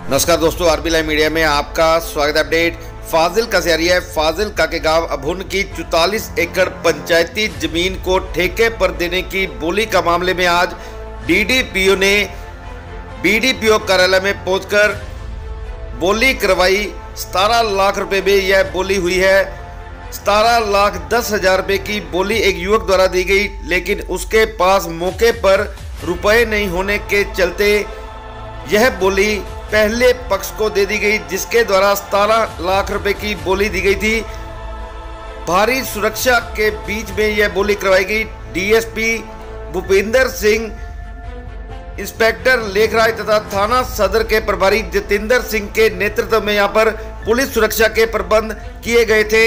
नमस्कार दोस्तों, RB live media में आपका स्वागत है। अपडेट फाजिल्का से आ रही है। फाजिल्का के गांव अभुन की 44 एकड़ पंचायती जमीन को ठेके पर देने की बोली का मामले में आज डीडीपीओ ने बीडीपीओ कार्यालय में पहुंचकर बोली करवाई। 17 लाख रुपए में यह बोली हुई है। 17,10,000 रुपए की बोली एक युवक द्वारा दी गई, लेकिन उसके पास मौके पर रुपए नहीं होने के चलते यह बोली पहले पक्ष को दे दी गई, जिसके द्वारा 17 लाख रुपए की बोली दी गई थी। भारी सुरक्षा के बीच में यह बोली करवाई गई। डीएसपी भूपिंदर सिंह, इंस्पेक्टर लेखराज तथा थाना सदर के प्रभारी जितेंद्र सिंह के नेतृत्व में यहां पर पुलिस सुरक्षा के प्रबंध किए गए थे।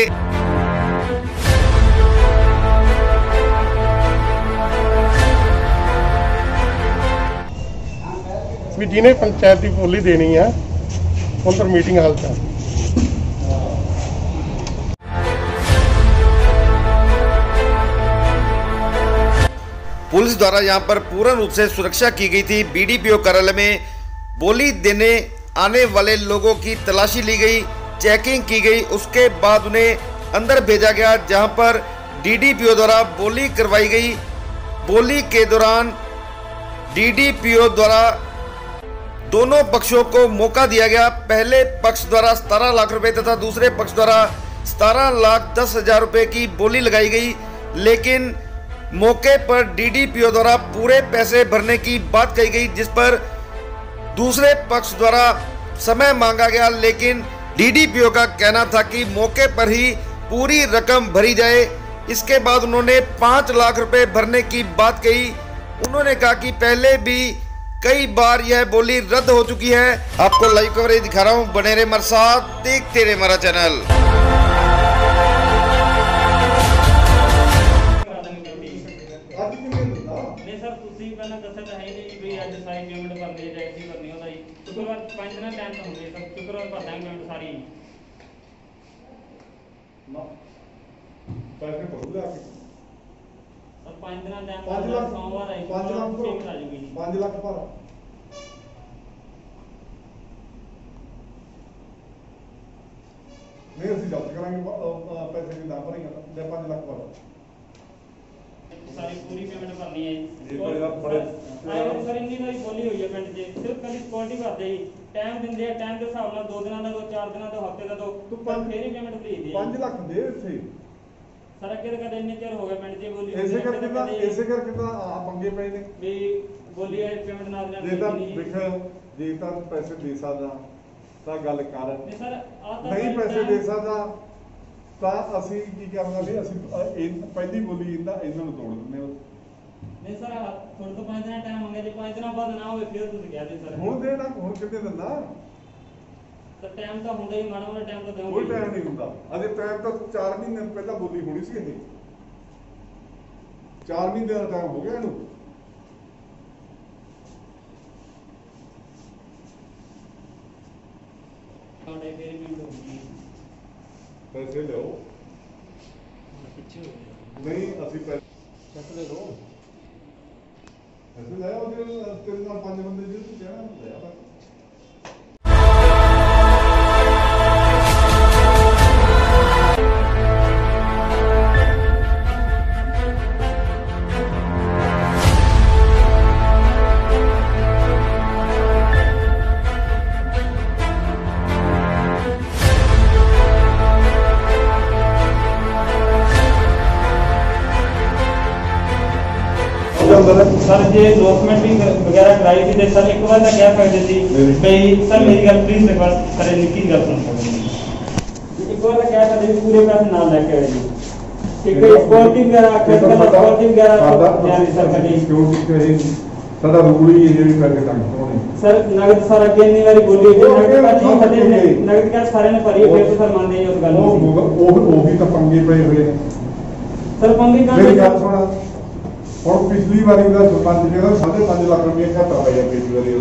जिन्हें पंचायत की बोली देनी है उधर मीटिंग हाल है। पुलिस द्वारा यहां पर पूर्ण रूप से सुरक्षा की गई थी। बीडीपीओ कार्यालय में बोली देने आने वाले लोगों की तलाशी ली गई, चेकिंग की गई। उसके बाद उन्हें अंदर भेजा गया, जहां पर डीडीपीओ द्वारा बोली करवाई गई। बोली के दौरान डीडीपीओ द्वारा दोनों पक्षों को मौका दिया गया। पहले पक्ष द्वारा 17 लाख रुपए तथा दूसरे पक्ष द्वारा 17,10,000 रुपए की बोली लगाई गई, लेकिन मौके पर डीडीपीओ द्वारा पूरे पैसे भरने की बात कही गई, जिस पर दूसरे पक्ष द्वारा समय मांगा गया, लेकिन डीडीपीओ का कहना था कि मौके पर ही पूरी रकम भरी जाए। इसके बाद उन्होंने 5 लाख रुपए भरने की बात कही। उन्होंने कहा कि पहले भी कई बार यह बोली रद्द हो चुकी है। आपको लाइव कवरेज दिखा रहा हूं, बने रहे हमारे साथ, देखते रहे हमारा चैनल। और 5 दिन टाइम सोमवार है, 5 लाख पर नहीं ਅਸੀਂ ਜਬਤ ਕਰਾਂਗੇ ਪੈਸੇ ਦੀ ਨਾ ਭਰੇਗਾ ਜਾਂ 5 ਲੱਖ ਪਰ ਸਾਰੀ ਪੂਰੀ ਪੇਮੈਂਟ ਭਰਨੀ ਹੈ ਜੀ। ਆਏ ਸਰ ਇੰਨੀ ਵਾਰੀ ਬੋਲੀ ਹੋਈ ਹੈ ਪਿੰਡ 'ਚ, ਸਿਰਫ ਕਦੀ ਸਕਿਉਰਟੀ ਭਰਦੇ ਹੀ ਟਾਈਮ ਦਿੰਦੇ ਆ। ਟਾਈਮ ਦੇ ਹਿਸਾਬ ਨਾਲ 2 ਦਿਨਾਂ ਦਾ 4 ਦਿਨਾਂ ਦਾ, ਹਫ਼ਤੇ ਦਾ ਦੋ, ਪਰ ਫੇਰ ਹੀ ਪੇਮੈਂਟ ਭੇਜਦੇ ਆ। 5 ਲੱਖ ਦੇ ਇੱਥੇ ਸਰ ਅੱਗੇ ਤਾਂ ਕਦੇ ਇੰਨੇ ਚਿਰ ਹੋ ਗਿਆ ਪਿੰਡ 'ਚ ਬੋਲੀ ਇਸੇ ਕਰਕੇ ਤਾਂ ਆ ਪੰਗੇ ਪਏ ਨੇ ਵੀ ਬੋਲੀ ਵਾਲੀ ਪੇਮੈਂਟ ਨਾਲ ਜੇ ਤਾਂ ਦੇਖੋ ਜੇ ਤਾਂ ਪੈਸੇ ਦੇ ਸਕਦਾ ਤਾਂ ਗੱਲ ਕਰ, ਨਹੀਂ ਸਰ ਆ ਤਾਂ ਨਹੀਂ ਪੈਸੇ ਦੇ ਸਕਦਾ ਤਾਂ ਅਸੀਂ ਕੀ ਕਰਨਾ ਵੀ ਅਸੀਂ ਪਹਿਲੀ ਬੋਲੀ ਇਹਨਾਂ ਨੂੰ ਤੋੜ ਦਿੰਦੇ ਹਾਂ। ਨਹੀਂ ਸਰ ਤੁਹਾਡੇ ਤੋਂ 5 ਦਿਨਾਂ ਟਾਈਮ ਮੰਗਿਆ, ਜੇ 5 ਦਿਨਾਂ ਬਾਅਦ ਨਾ ਹੋਵੇ ਫਿਰ ਤੁਸੀਂ ਕਹਿ ਦੇ ਸਰ ਹੁਣ ਦੇਣਾ, ਹੁਣ ਕਿੱਥੇ ਦਿੰਦਾ? ਤਾਂ ਟਾਈਮ ਤਾਂ ਹੁੰਦਾ ਹੀ, ਮਾੜਾ ਮੋਟਾ ਟਾਈਮ ਤਾਂ ਦਿਓ। ਕੋਈ ਟਾਈਮ ਨਹੀਂ ਹੁੰਦਾ। ਅਜੇ ਟਾਈਮ ਤਾਂ 4 ਮਹੀਨੇ ਪਹਿਲਾਂ ਬੋਲੀ ਹੋਣੀ ਸੀ। ਇਹ 4 ਮਹੀਨੇ ਦਾ ਟਾਈਮ ਹੋ ਗਿਆ ਇਹਨੂੰ। ਤੁਹਾਡੇ ਫੇਰ ਵੀ ਹੋਊਗੀ ਪੈਸੇ ਲਿਓ। ਨਹੀਂ ਅਸੀਂ ਚੱਕ ਦੇ ਦੋ ਪੈਸੇ ਲੈ ਆਓ। ਜੇ ਤੇਰੇ ਨਾਲ 5 ਬੰਦੇ ਜਿਹੜੇ ਤੂੰ ਕਹਿਣਾ ਲੈ ਆ। सर जे डॉक्यूमेंट वगैरह कराई थी, सर एक बार क्या फायदे थी भाई सर मेरी गल प्लीज रिक्वेस्ट करे, निकी गल सुन एक बार क्या करते पूरे पैसे ना लेके आए जी। ठीक है, क्वालिटी वगैरह क्वालिटी वगैरह ध्यान सर करी क्योंकि सादा रूल ही ये करके काम होने सर नगद सर अगे नहीं वाली बोली नगद क्या सारे ने भरी फिर तो सर मान दे उस गल वो भी तो पंगे पे हुए सर पंगे का मेरी गल सुना। और पिछली बारी का सरपंच ने 5.5 लाख रुपए का करवाया पिछली बारी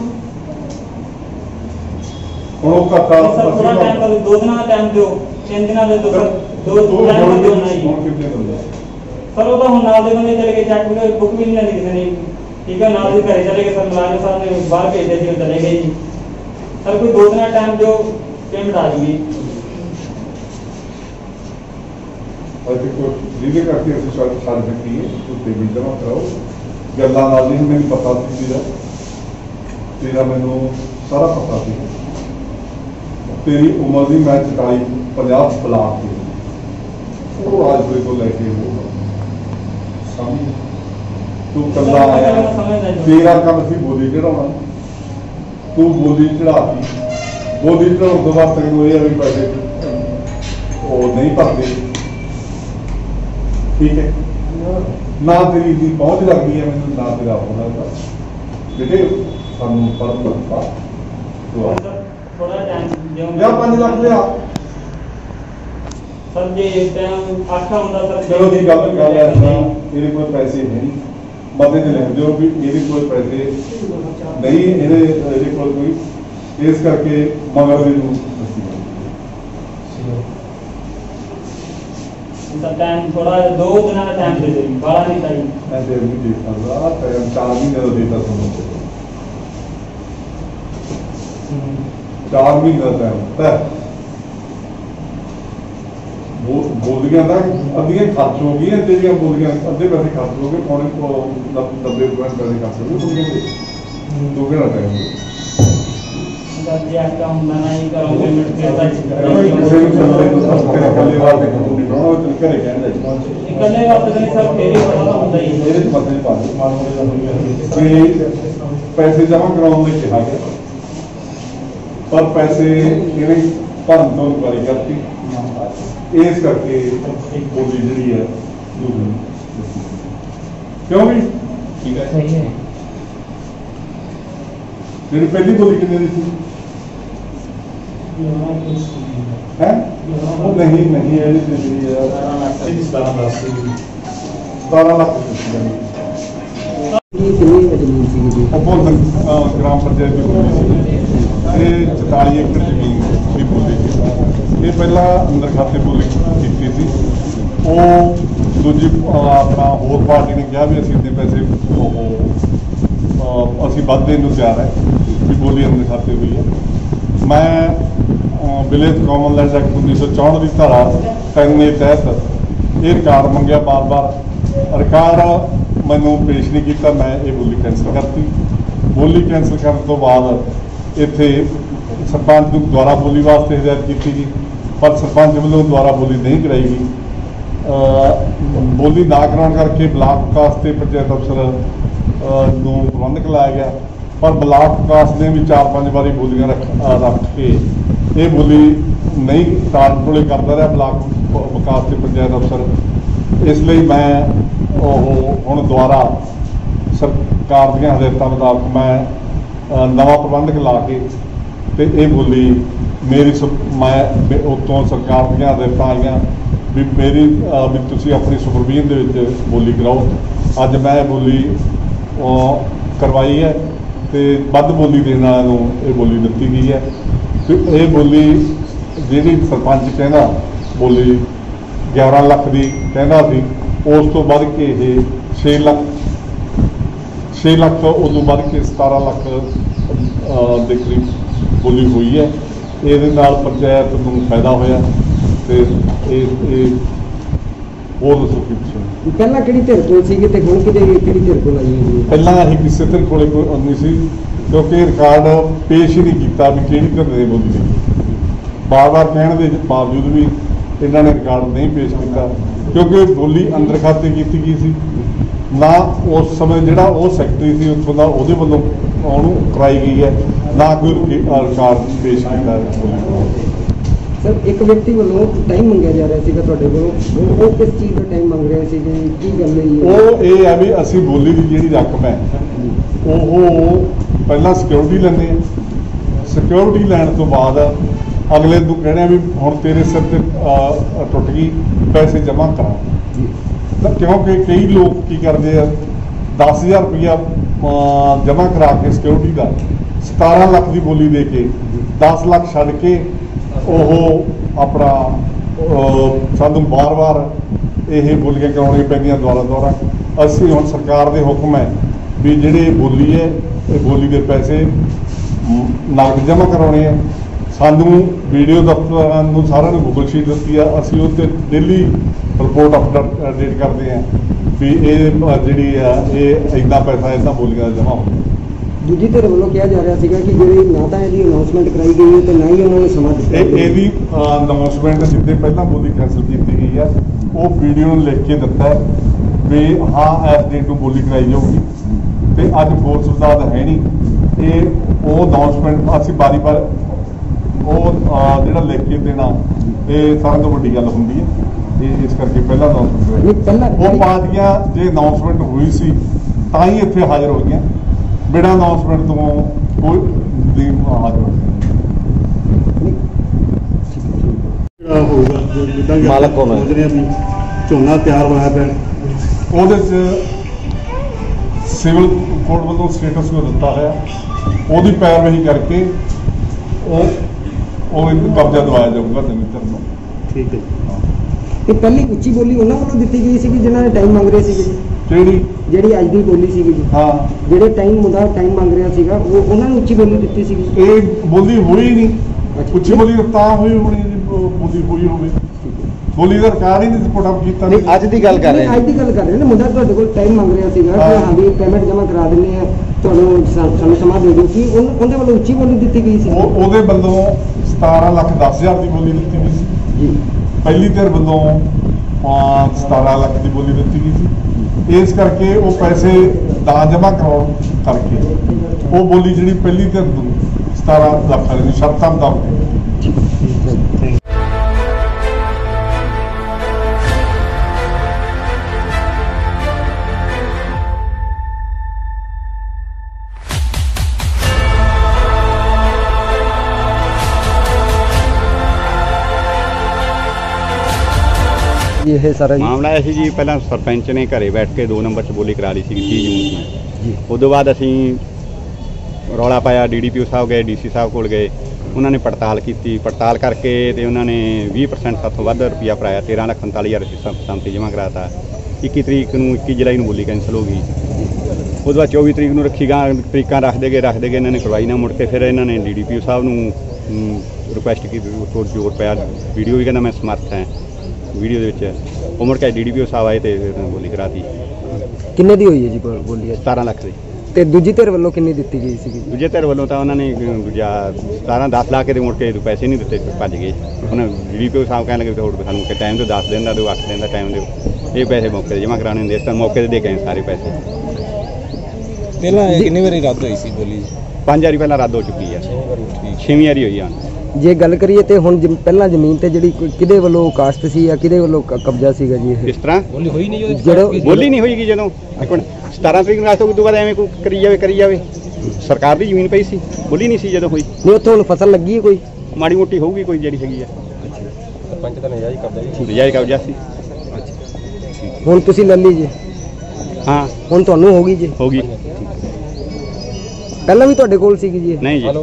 और का सर थोड़ा टाइम का 2 दिन का टाइम दो, 3 दिन का दो, 2 टाइम दो नहीं कितने बंदे सर वो तो हम नाल दे बंदे चले गए, चेक बुक भी नहीं लिखते नहीं। ठीक है, नाल दे घरे चले गए सर, मुलाजिम साहब ने बाहर भेज दिया, चले गए जी। सर कोई 2 दिन टाइम जो पेमेंट आ जाएगी ਜਿਹਦੇ ਕਰਕੇ ਅਸੀਂ ਛੱਡ ਦਿੱਤੀ ਹੈ ਉਹ ਪੇਮੈਂਟ ਜਮ੍ਹਾਂ ਕਰਾਓ। ਗੱਲਾਂ ਨਾਲ ਨਹੀਂ ਮੈਨੂੰ ਪਤਾ ਸੀ ਤੇਰਾ ਮੈਨੂੰ ਸਾਰਾ ਪਤਾ ਸੀ। ਤੇਰੀ ਉਮਰ ਦੀ ਮੈਂ 40-50 ਬਲਾਕ ਦੀ ਉਹ ਰਾਜਪੁਰੇ ਤੋਂ ਲੈ ਕੇ ਉਹ ਸਮਝ ਤੂੰ ਕੱਲਾ ਆਇਆ। ਤੇਰਾ ਕੰਮ ਸੀ ਬੋਲੀ ਚੜਾਉਣਾ, ਤੂੰ ਬੋਲੀ ਚੜਾਤੀ। ਬੋਲੀ ਚੜਾਉਣ ਤੋਂ ਬਾਅਦ ਤੈਨੂੰ ਇਹ ਵੀ ਪੈਸੇ ਉਹ ਨਹੀਂ ਭਰਦੇ, ठीक है ना तेरी इतनी पहुंच लगती है मैंने ना तेरा होना था बेटे सानू फर्क लगता थोड़ा टाइम या 5 लाख लिया सर जे टाइम आखा हुंदा सर चलो जी गल है इतना मेरे कोई पैसे नहीं बंदे ने लिख दो भी मेरे कोई पैसे नहीं ਇਹਦੇ ਕੋਲ ਕੋਈ ਇਸ ਕਰਕੇ मगर ਮੈਨੂੰ टाइम थोड़ा 2 दिन का टाइम दे देंगे बड़ा नहीं चाहिए मैं दे नहीं दे सकता टाइम 4 महीने का देता सुनो 4 महीने का टाइम है वो बोलियां ना अद्धियां खर्च हो गई तेरियां बोलियां अद्धे पैसे खर्च हो गए पौने 90% पैसे खर्च हो गए बोलियां दे 2 घंटा टाइम सर जी आपका हम मना ही करो पेमेंट के इकल्ले बात नहीं सर मेरी पता ਹੁੰਦਾ ਹੀ ਮੇਰੇ ਤੇ ਮਸਲੇ ਪਾ ਦੇ ਪੈਸੇ ਜਮ੍ਹਾਂ ਕਰਾਉਣ ਲਈ ਕਿਹਾ ਗਿਆ ਪਰ ਪੈਸੇ ਇਹਨੇ ਭਰਨ ਤੋਂ ਇਨਕਾਰੀ ਕਰਤੀ ਇਸ ਕਰਕੇ ਬੋਲੀ ਜਿਹੜੀ ਹੈ ਕਿਉਂ ਵੀ ਠੀਕ ਹੈ ਸਹੀ ਹੈ ਜਿਹੜੀ ਪਹਿਲੀ ਬੋਲੀ ਕਿੰਨੇ ਦੀ ਸੀ है वो नहीं है 17 लाख ग्राम पंचायत की बोली सी 44 एकड़ जमीन की बोली थी। ये पहला अंदर खाते बोली की थी वो दूजी अपना होर पार्टी ने कहा भी असीं इतने पैसे असीं वध देण नूं तैयार है भी बोली अंदर खाते हुई है। मैं विलेज कॉमन लैंड एक्ट 1964 की धारा 3 के तहत ये रिकॉर्ड मंगया बार बार रिकॉर्ड मैनू पेश नहीं किया मैं ये बोली कैंसल करती। बोली कैंसल करने तो बाद इत्थे सरपंच द्वारा बोली वास्ते हिदायत की गई पर सरपंच वालों द्वारा बोली नहीं कराई गई। बोली ना कराने करके ब्लाक विकास से पंचायत अफसर नूं प्रबंधक लाया गया पर ब्लाक विकास ने भी 4-5 बारी बोलियां रख के ये बोली नहीं टाल टोले करता रहा ब्लाक विकास के पंचायत अफसर। इसलिए मैं हुण दुबारा सरकार दी हदायतों मुताबिक मैं नवा प्रबंधक ला के ते ये बोली मेरी मैं उतों सरकार दी हदायतां आईयां भी मेरी भी तुसीं अपनी सुपरवीजन दे विच बोली कराओ। अज मैं बोली करवाई है तो वध बोली देने वालों ये बोली दिती गई है। तो ये बोली जी सरपंच कहना बोली 11 लाख की कहना सी उस तो बढ़ के ये 6 लाख तो उदों बढ़ के 17 लाख के करीब बोली हुई है। ये पंचायत को फायदा होया ते होर दसो की पुछो पहला किहड़ी धिर कोल सी ते हुण किहड़ी धिर कोल आई है। पहला असीं किसी धिर कोल नहीं सी क्योंकि रिकॉर्ड पेश ही नहीं किया भी किहड़ी धिर ने बोली नहीं। बार बार कहने के बावजूद भी इन्होंने रिकॉर्ड नहीं पेश किया क्योंकि बोली अंदर खाते की गई सी ना उस समय जिहड़ा वो सैकटरी सी उत्थों दा उहदे वल्लों उहनूं कराई गई है ना कोई रिकॉर्ड पेश किया बोली। सर एक व्यक्ति वालों टाइम मंगया जा रहा है तुहाडे कोलों वो किस चीज़ का टाइम मंग रहे थे की गल है वो ये है भी असी बोली की जी रकम है वो पहला सिक्योरिटी लैंदे सिक्योरिटी लैन तो बाद अगले तू कहने भी हुण तेरे सिर ते टुट गई पैसे जमा करा क्योंकि कई लोग की करते हैं 10,000 रुपया जमा करा के सिक्योरिटी का 17 लाख की बोली दे के 10 लाख छड़ के अपना सानू बार बार ये बोलियां कराउणियां पैंदियां द्वारा असीं हुण सरकार दे हुक्म है भी जिहड़े बोली है ये बोली के पैसे ਨਗਦ ਜਮ੍ਹਾਂ ਕਰਾਉਣੇ ਆ। ਸਾਨੂੰ ਵੀਡੀਓ ਦਫ਼ਤਰਾਂ ਨੂੰ ਸਾਰਿਆਂ ਨੂੰ ਗੂਗਲ ਸ਼ੀਟ ਦਿੱਤੀ ਆ, ਅਸੀਂ ਉਹ 'ਤੇ ਡੇਲੀ ਰਿਪੋਰਟ ਅਪਡੇਟ ਕਰਦੇ ਹਾਂ ਵੀ ਇਹ ਜਿਹੜੀ ਆ ਇਹ ਇੰਨਾ ਪੈਸਾ ਇਹਨਾਂ ਬੋਲੀਆਂ ਦਾ ਜਮ੍ਹਾਂ ਹੁੰਦਾ। ਦੂਜੀ ਧਿਰ ਵੱਲੋਂ ਕਿਹਾ ਜਾ ਰਿਹਾ ਸੀਗਾ ਕਿ ਜਿਹੜੀ ਨਾ ਤਾਂ ਇਹਦੀ ਅਨਾਉਂਸਮੈਂਟ ਕਰਾਈ ਗਈ ਹੈ ਤੇ ਨਾ ਹੀ ਉਹਨਾਂ ਨੇ ਸਮਾਂ ਦਿੱਤਾ। ਇਹਦੀ ਅਨਾਉਂਸਮੈਂਟ ਜਿੱਦੇ ਪਹਿਲਾਂ ਬੋਲੀ ਕੈਂਸਲ ਕੀਤੀ ਗਈ ਆ, ਉਹ ਵੀਡੀਓ ਨੂੰ ਲਿਖ ਕੇ ਦਿੱਤਾ ਵੀ ਹਾਂ ਇਸ ਡੇਟ ਨੂੰ ਬੋਲੀ ਕਰਾਈ ਜਾਊਗੀ, ਤੇ ਅੱਜ ਫੋਰਸ ਵਿਦਾਤ ਹੈ ਨਹੀਂ। ਇਹ ਉਹ ਅਨਾਉਂਸਮੈਂਟ ਅਸੀਂ ਵਾਰੀ-ਵਾਰ ਉਹ ਜਿਹੜਾ ਲਿਖ ਕੇ ਦੇਣਾ ਇਹ ਸਾਰਿਆਂ ਤੋਂ ਵੱਡੀ ਗੱਲ ਹੁੰਦੀ ਹੈ। ਇਹ ਇਸ ਕਰਕੇ ਪਹਿਲਾਂ ਅਨਾਉਂਸਮੈਂਟ ਉਹ ਪਾਰਟੀਆਂ ਜੇ ਅਨਾਉਂਸਮੈਂਟ ਹੋਈ ਸੀ ਤਾਂ ਹੀ ਇੱਥੇ ਹਾਜ਼ਰ ਹੋਈਆਂ, ਬਿਨਾਂ ਅਨਾਉਂਸਮੈਂਟ ਤੋਂ ਕੋਈ ਦੀ ਹਾਜ਼ਰ ਹੋਊਗਾ ਜਿੱਦਾਂ ਮਾਲਕ ਕੌਣ ਹੈ? ਸੋਚ ਰਹੇ ਵੀ ਝੋਨਾ ਤਿਆਰ ਹੋਇਆ ਪਿਆ, ਉਹਦੇ 'ਚ ਸਿਵਲ ਕੋਰਟ ਵੱਲੋਂ ਸਟੇਟਸ ਕੋ ਦਿੱਤਾ ਹੋਇਆ, ਉਹਦੀ ਪੈਰਵਾਈ ਕਰਕੇ ਉਹ ਇੱਕ ਕਬਜ਼ਾ ਦਵਾਇਆ ਜਾਊਗਾ ਜ਼ਮੀਨ ਨੂੰ। ਠੀਕ ਹੈ ਤੇ ਪਹਿਲੀ ਉੱਚੀ ਬੋਲੀ ਉਹਨਾਂ ਵੱਲੋਂ ਦਿੱਤੀ ਗਈ ਸੀ ਜਿਨ੍ਹਾਂ ਨੇ ਟਾਈਮ ਮੰਗ ਰਹੇ ਸੀਗੇ ਜੀ, ਜਿਹੜੀ ਅੱਜ ਦੀ ਬੋਲੀ ਸੀਗੀ ਜੀ, ਹਾਂ ਜਿਹੜੇ ਟਾਈਮ ਮੰਗ ਰਿਹਾ ਸੀਗਾ ਉਹ ਉਹਨਾਂ ਨੂੰ ਉੱਚੀ ਬੋਲੀ ਦਿੱਤੀ ਸੀਗੀ। ਇਹ ਬੋਲੀ ਹੋਈ ਨਹੀਂ, ਅੱਛਾ। ਉੱਚੀ ਬੋਲੀ ਤਾਂ ਹੋਈ ਹੋਣੀ ਜੀ, ਬੋਲੀ ਹੋਈ ਹੋਵੇ। ਬੋਲੀ ਦਾ ਰਿਕਾਰਡ ਹੀ ਨਹੀਂ ਪੁੱਟ ਅਪ ਕੀਤਾ। ਨਹੀਂ, ਅੱਜ ਦੀ ਗੱਲ ਕਰ ਰਹੇ ਅੱਜ ਦੀ ਗੱਲ ਕਰ ਰਹੇ ਨੇ। ਮੁੰਡਾ ਤੁਹਾਡੇ ਕੋਲ ਟਾਈਮ ਮੰਗ ਰਿਹਾ ਸੀਗਾ ਕਿ ਹਾਂ ਵੀ ਪੇਮੈਂਟ ਜਮ੍ਹਾਂ ਕਰਾ ਦਿੰਦੇ ਆ, ਤੁਹਾਨੂੰ ਸਾਨੂੰ ਸਮਾਂ ਦੇ ਦਿਓ। ਕਿ ਉਹਦੇ ਵੱਲੋਂ ਉੱਚੀ ਬੋਲੀ ਦਿੱਤੀ ਗਈ ਸੀ? ਉਹਦੇ ਵੱਲੋਂ 17,10,000 ਦੀ ਬੋਲੀ ਦਿੱਤੀ ਗਈ ਸੀ ਜੀ। ਪਹਿਲੀ ਧਿਰ ਵੱਲੋਂ 17 ਲੱਖ ਦੀ ਬੋਲੀ ਦਿੱਤੀ ਗਈ ਸੀ। ਇਸ ਕਰਕੇ ਉਹ ਪੈਸੇ ਦਾ ਜਮ੍ਹਾਂ ਕਰਾਉਣ ਕਰਕੇ ਉਹ ਬੋਲੀ ਜਿਹੜੀ ਪਹਿਲੀ ਧਿਰ ਨੂੰ 17 ਲੱਖ ਵਾਲੀ ਦੀ ਸ਼ਰਤਾਂ ਮੁਤਾਬਕ। ਇਹ ਸਾਰਾ ਮਾਮਲਾ ਇਹ ਸੀ ਜੀ, ਪਹਿਲਾਂ ਸਰਪੰਚ ਨੇ ਘਰੇ ਬੈਠ ਕੇ 2 ਨੰਬਰ 'ਚ ਬੋਲੀ ਕਰਾ ਲਈ ਸੀ 30 ਜੂਨ ਨੂੰ। ਉਦੋਂ ਬਾਅਦ ਅਸੀਂ ਰੌਲਾ ਪਾਇਆ, DDPO ਸਾਹਿਬ ਗਏ, DC ਸਾਹਿਬ ਕੋਲ ਗਏ, ਉਹਨਾਂ ਨੇ ਪੜਤਾਲ ਕੀਤੀ। ਪੜਤਾਲ ਕਰਕੇ ਤੇ ਉਹਨਾਂ ਨੇ 20% ਸਾਥੋਂ ਵੱਧ ਰੁਪਈਆ ਭਰਾਇਆ, 13,47,000 ਸੰਮਤੀ ਜਮ੍ਹਾਂ ਕਰਾਤਾ। 21 ਤਰੀਕ ਨੂੰ 21 ਜੁਲਾਈ ਨੂੰ ਬੋਲੀ ਕੈਂਸਲ ਹੋ ਗਈ। ਉਹਦੇ ਬਾਅਦ 24 ਤਰੀਕ ਨੂੰ ਰੱਖੀ ਗਾਂ, ਤਰੀਕਾਂ ਰੱਖਦੇ ਗਏ ਇਹਨਾਂ ਨੇ ਕਰਵਾਈ ਨਾ। ਮੁੜ ਕੇ ਫਿਰ ਇਹਨਾਂ ਨੇ DDPO ਸਾਹਿਬ ਨੂੰ ਰਿਕੁਐਸਟ ਕੀਤੀ, ਥੋੜ੍ਹਾ ਜ਼ੋਰ ਪਿਆ। ਵੀਡੀਓ ਵੀ ਕਹਿੰਦਾ ਮੈਂ ਸਮਰਥ ਹਾਂ ਵੀਡੀਓ ਦੇ ਵਿੱਚ। ਉਹ ਮੁੜ ਕੇ DDPO ਸਾਹਿਬ ਆਏ ਤੇ ਬੋਲੀ ਕਰਾਤੀ। ਕਿੰਨੇ ਦੀ ਹੋਈ ਹੈ ਜੀ ਬੋਲੀ? 17 ਲੱਖ ਦੀ। ਤੇ ਦੂਜੀ ਧਿਰ ਵੱਲੋਂ ਕਿੰਨੀ ਦਿੱਤੀ ਗਈ ਸੀ? ਦੂਜੇ ਧਿਰ ਵੱਲੋਂ ਤਾਂ ਉਹਨਾਂ ਨੇ ਦੂਜਾ 17-10 ਲਾ ਕੇ ਤੇ ਮੁੜ ਕੇ ਪੈਸੇ ਨਹੀਂ ਦਿੱਤੇ, ਭੱਜ ਗਏ। ਉਹਨਾਂ DDPO ਸਾਹਿਬ ਕਹਿਣ ਲੱਗੇ ਹੋਰ ਸਾਨੂੰ ਕਿ ਟਾਈਮ ਤੋਂ 10 ਦਿਨ ਦਾ ਦਿਓ, 8 ਦਿਨ ਦਾ ਟਾਈਮ ਦਿਓ, ਇਹ ਪੈਸੇ ਮੌਕੇ 'ਤੇ ਜਮ੍ਹਾਂ ਕਰਾਉਣੇ ਹੁੰਦੇ। ਇਸ ਤਰ੍ਹਾਂ ਮੌਕੇ 'ਤੇ ਦੇ ਕੇ ਸਾਰੇ ਪੈਸੇ। ਪਹਿਲਾਂ ਕਿੰਨੀ ਵਾਰੀ ਰੱਦ ਹੋਈ ਸੀ ਬੋਲੀ? 5 ਵਾਰੀ ਪਹਿਲਾਂ ਰੱਦ ਹੋ ਚੁੱਕੀ ਹੈ, 6ਵੀਂ ਵਾਰੀ ਹੋਈ ਆ। ਜੇ ਗੱਲ ਕਰੀਏ ਤੇ ਹੁਣ ਪਹਿਲਾਂ ਜ਼ਮੀਨ ਤੇ ਜਿਹੜੀ ਕਿਹਦੇ ਵੱਲੋਂ ਕਾਸ਼ਤ ਸੀ ਜਾਂ ਕਿਹਦੇ ਵੱਲੋਂ ਕਬਜ਼ਾ ਸੀਗਾ ਜੀ? ਇਸ ਤਰ੍ਹਾਂ ਬੋਲੀ ਹੋਈ ਨਹੀਂ ਬੋਲੀ ਨਹੀਂ ਹੋਈਗੀ। ਜਦੋਂ 17 ਤਰੀਕ ਨੂੰ ਰਾਤ ਤੋਂ ਬਾਅਦ ਐਵੇਂ ਕੋਈ ਕਰੀ ਜਾਵੇ। ਸਰਕਾਰ ਦੀ ਜ਼ਮੀਨ ਪਈ ਸੀ, ਬੋਲੀ ਨਹੀਂ ਸੀ ਜਦੋਂ ਹੋਈ। ਨਹੀਂ, ਉੱਥੇ ਹੁਣ ਫਸਲ ਲੱਗੀ ਹੈ ਕੋਈ ਮਾੜੀ ਮੋਟੀ ਹੋਊਗੀ ਕੋਈ ਜਿਹੜੀ ਹੈਗੀ ਆ। ਸਰਪੰਚ ਦਾ ਨਜਾਇਜ਼ ਕਬਜ਼ਾ ਸੀ। ਹੁਣ ਤੁਸੀਂ ਲੈ ਲਈ ਜੀ? ਹਾਂ, ਹੁਣ ਤੁਹਾਨੂੰ ਹੋ ਗਈ ਜੀ? ਹੋ ਗਈ। ਪਹਿਲਾਂ ਵੀ ਤੁਹਾਡੇ ਕੋਲ ਸੀਗੀ ਜੀ? ਨਹੀਂ ਜੀ।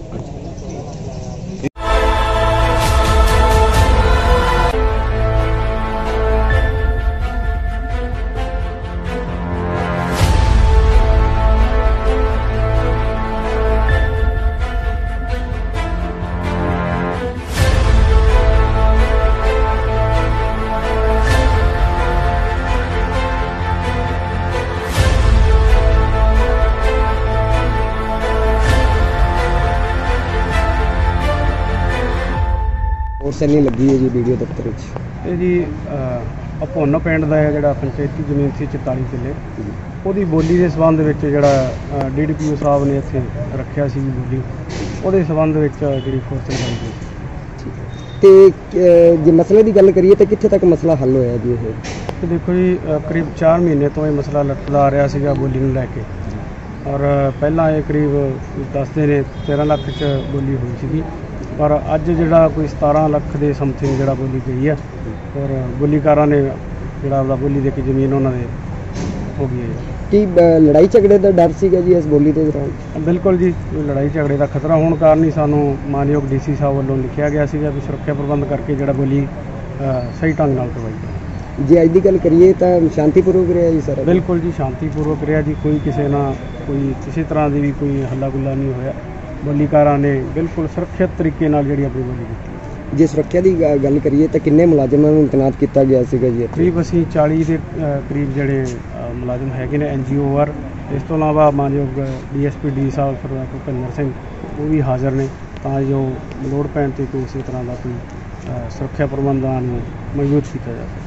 ਹੋਰ ਸੈਲੀ ਲੱਗੀ ਹੈ ਜੀ ਵੀਡੀਓ ਦਫ਼ਤਰ ਵਿੱਚ? ਇਹ ਜੀ ਭੁੰਨ ਪਿੰਡ ਦਾ ਹੈ ਜਿਹੜਾ ਪੰਚਾਇਤੀ ਜ਼ਮੀਨ ਸੀ 44 ਕਿੱਲੇ, ਉਹਦੀ ਬੋਲੀ ਦੇ ਸੰਬੰਧ ਵਿੱਚ ਜਿਹੜਾ DDPO ਸਾਹਿਬ ਨੇ ਇੱਥੇ ਰੱਖਿਆ ਸੀ ਬੋਲੀ, ਉਹਦੇ ਸੰਬੰਧ ਵਿੱਚ ਜਿਹੜੀ ਫੋਰਸ ਲਗਾਈ ਗਈ। ਤੇ ਜੇ ਮਸਲੇ ਦੀ ਗੱਲ ਕਰੀਏ ਤਾਂ ਕਿੱਥੇ ਤੱਕ ਮਸਲਾ ਹੱਲ ਹੋਇਆ ਜੀ ਇਹ? ਤੇ ਦੇਖੋ ਜੀ, ਕਰੀਬ 4 ਮਹੀਨੇ ਤੋਂ ਇਹ ਮਸਲਾ ਲਟਕਦਾ ਆ ਰਿਹਾ ਸੀਗਾ ਬੋਲੀ ਨੂੰ ਲੈ ਕੇ। ਔਰ ਪਹਿਲਾਂ ਇਹ ਕਰੀਬ ਦੱਸਦੇ ਨੇ 13 ਲੱਖ 'ਚ ਬੋਲੀ ਹੋਈ ਸੀਗੀ, ਪਰ ਅੱਜ ਜਿਹੜਾ ਕੋਈ 17 ਲੱਖ ਦੇ ਸਮਥਿੰਗ ਜਿਹੜਾ ਬੋਲੀ ਗਈ ਹੈ। ਔਰ ਬੋਲੀਕਾਰਾਂ ਨੇ ਜਿਹੜਾ ਆਪਦਾ ਬੋਲੀ ਦੇ ਕੇ ਜ਼ਮੀਨ ਉਹਨਾਂ ਦੇ ਹੋ ਗਈ ਹੈ। ਕੀ ਲੜਾਈ ਝਗੜੇ ਦਾ ਡਰ ਸੀਗਾ ਜੀ ਇਸ ਬੋਲੀ ਦੇ ਦੌਰਾਨ? ਬਿਲਕੁਲ ਜੀ, ਲੜਾਈ ਝਗੜੇ ਦਾ ਖਤਰਾ ਹੋਣ ਕਾਰਨ ਹੀ ਸਾਨੂੰ ਮਾਨਯੋਗ DC ਸਾਹਿਬ ਵੱਲੋਂ ਲਿਖਿਆ ਗਿਆ ਸੀਗਾ ਵੀ ਸੁਰੱਖਿਆ ਪ੍ਰਬੰਧ ਕਰਕੇ ਜਿਹੜਾ ਬੋਲੀ ਸਹੀ ਢੰਗ ਨਾਲ ਕਰਵਾਈ ਜਾਵੇ। ਜੇ ਅੱਜ ਦੀ ਗੱਲ ਕਰੀਏ ਤਾਂ ਸ਼ਾਂਤੀਪੂਰਵਕ ਰਿਹਾ ਜੀ ਸਾਰਾ? ਬਿਲਕੁਲ ਜੀ, ਸ਼ਾਂਤੀਪੂਰਵਕ ਰਿਹਾ ਜੀ। ਕੋਈ ਕਿਸੇ ਤਰ੍ਹਾਂ ਦੀ ਵੀ ਕੋਈ ਹੱਲਾ ਗੁੱਲਾ ਨਹੀਂ ਹੋਇਆ। ਬੋਲੀਕਾਰਾਂ ਨੇ ਬਿਲਕੁਲ ਸੁਰੱਖਿਅਤ ਤਰੀਕੇ ਨਾਲ ਜਿਹੜੀ ਆਪਣੀ ਬੋਲੀ ਦਿੱਤੀ। ਜੇ ਸੁਰੱਖਿਆ ਦੀ ਗੱਲ ਕਰੀਏ ਤਾਂ ਕਿੰਨੇ ਮੁਲਾਜ਼ਮਾਂ ਨੂੰ ਤੈਨਾਤ ਕੀਤਾ ਗਿਆ ਸੀਗਾ ਜੀ? ਕਰੀਬ ਅਸੀਂ 40 ਦੇ ਕਰੀਬ ਜਿਹੜੇ ਮੁਲਾਜ਼ਮ ਹੈਗੇ ਨੇ NGO ਆਰ। ਇਸ ਤੋਂ ਇਲਾਵਾ ਮਾਨਯੋਗ DSP ਡੀ ਸਾਹਿਬ ਸਰਦਾਰ ਭੁਪਿੰਦਰ ਸਿੰਘ ਉਹ ਵੀ ਹਾਜ਼ਰ ਨੇ ਤਾਂ ਜੋ ਲੋੜ ਪੈਣ 'ਤੇ ਕੋਈ ਇਸੇ ਤਰ੍ਹਾਂ ਦਾ ਕੋਈ ਸੁਰੱਖਿਆ ਪ੍ਰਬੰਧਾਂ ਨੂੰ ਮਜ਼ਬੂਤ ਕੀਤਾ ਜਾਵੇ।